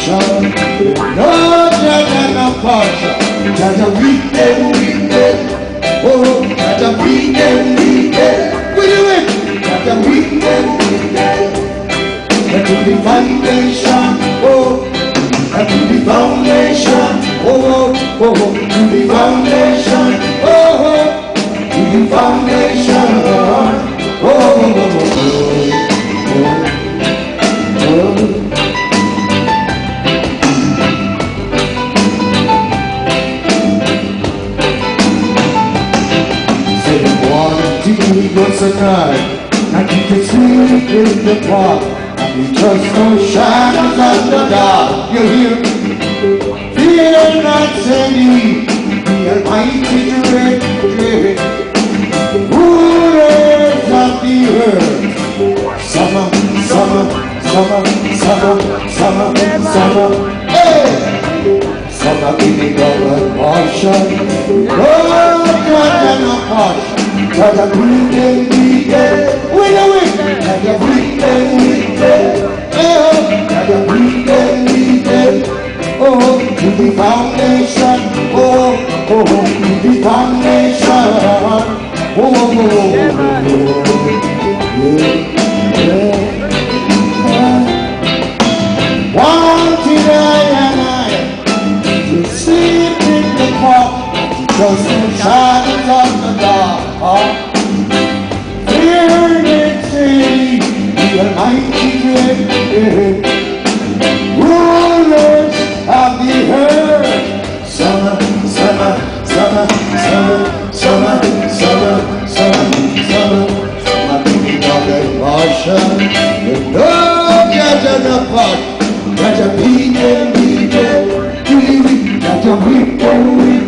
portion. No Jaja no portion. Jaja weekend, weekend. Oh, Jaja weekend, weekend. We do it. Jaja weekend, weekend. That will be foundation. Oh, that will be foundation. Oh, oh, oh, to the foundation. Oh, oh, to the foundation. Oh, oh, oh, oh, oh, oh. Say the water deep was a night, and you can sleep in the park. You just no shadows of the dark. You hear? Fear not, say me, the Almighty dread, rulers of the earth. Summer, summer, summer, summer, summer, summer, hey! Summer giving up a portion. Oh, God, and a portion. God, a weekend, weekend. We know it. God, a weekend, weekend. God, a weekend, weekend. Oh, to the foundation. Oh, oh, to the foundation. Oh, oh, oh, wanted I and I to sleep in the park, just in the shadows of the dark. Fear it, say, the Almighty dread, rulers of the earth. Summer, summer, summer, summer, summer, summer, summer, summer, summer, beating of the portion. With no Jaja no portion. Jaja weekend, weekend, weekend, Jaja weekend, weekend.